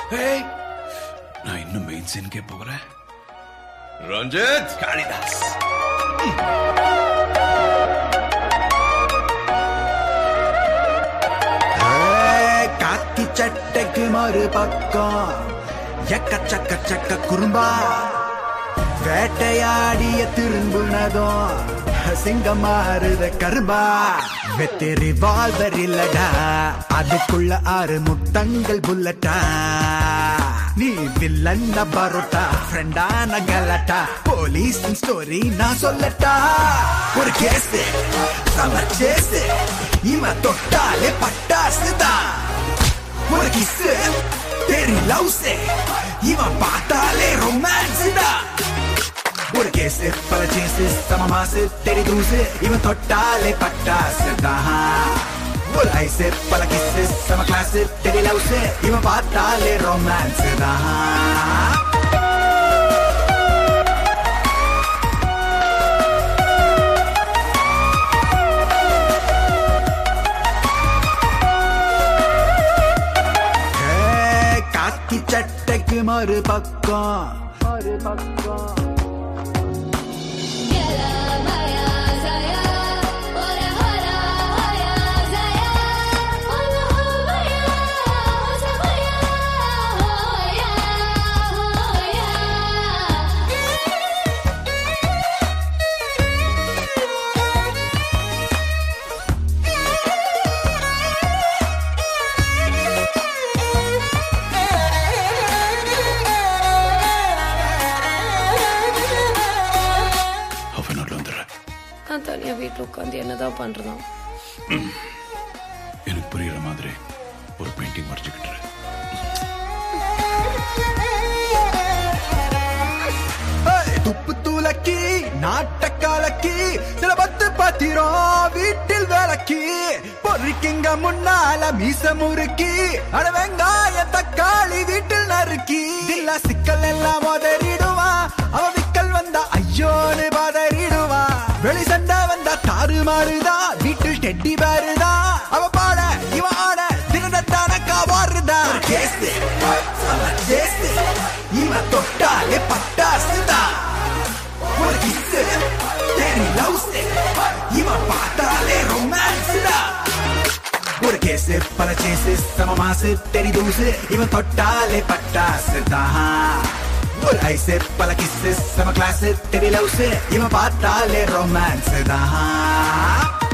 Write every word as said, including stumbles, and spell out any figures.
நான் இன்னும் மெயின் சீனுக்கே போகிறேன். ரஞ்சித் காளிதாஸ். காக்கி சட்டைக்கு மறு பக்கம் எக்க சக்க சக்க குறும்பா வேட்டையாடிய திரும்புனதும் சிங்கம் மாறுத கரும்பா. வெத்தி ரிவால்வர் இல்லடா, அதுக்குள்ள ஆறு முட்டங்கள் புல்லட்டா. நீ வில்லன்ன பரோட்டா, ஃப்ரெண்டான கலட்டா. போலீஸ் ஸ்டோரி நான் சொல்லட்டா. ஒரு கேஸ் சமர் சேஸ், இவன் தொட்டாலே பட்டாசுதான். ஒரு கிஸ் தெரி லவ்ஸ், இவன் பார்த்தாலே ரொமான்ஸ் தான். ஒரு கேஸ் பல சேஸ் சம மாசு தெரி தூசு, இவன் தொட்டாலே பட்டாசு தான். ஒரு ஐஸ் பல கிஸ் சம கிளாஸ் தெரி லவ்ஸ், இவன் பார்த்தாலே ரொமான்ஸ் தான். காக்கி சட்டைக்கு மறு பக்கம் மறு பக்கம் தனியா வீட்டுல உட்காந்து என்னதான் பண்றோம். எனக்கு புரியுற மாதிரி ஒரு பெயிண்டிங் வரைச்சுக்கிட்டு. துப்பு தூளக்கி நாட்டக்காலக்கி சில பத்து பாத்திரம் வீட்டில் விளக்கி பொறிக்கிங்க முன்னால மீச முறுக்கி அட வெங்காய தக்காளி வீட்டில் நறுக்கி இல்ல சிக்கல் எல்லாம் உதறிடுவா. அவ விக்கல் வந்தா ஐயோன்னு பதறிடுவா. வெளி சண்டை வந்தா தாறு மாறுதா, வீட்டில் டெட்டி பாருதா. அவ பாட இவ ஆட தினத்தானக்கா வாருதா. இவன் தொட்டாலே பட்டாசுதா. ஒரு கிஸ் தெரி லவ்ஸ், இவன் பார்த்தாலே ரொமான்ஸ் தான். ஒரு கேஸ் பல சேஸ் சம மாசு தெரி தூசு, இவன் தொட்டாலே பட்டாசு தான். ஒரு ஐஸ் பல கிஸ் சம கிளாஸ் தெரி லவ்ஸ், இவன் பார்த்தாலே ரொமான்ஸ் தான்.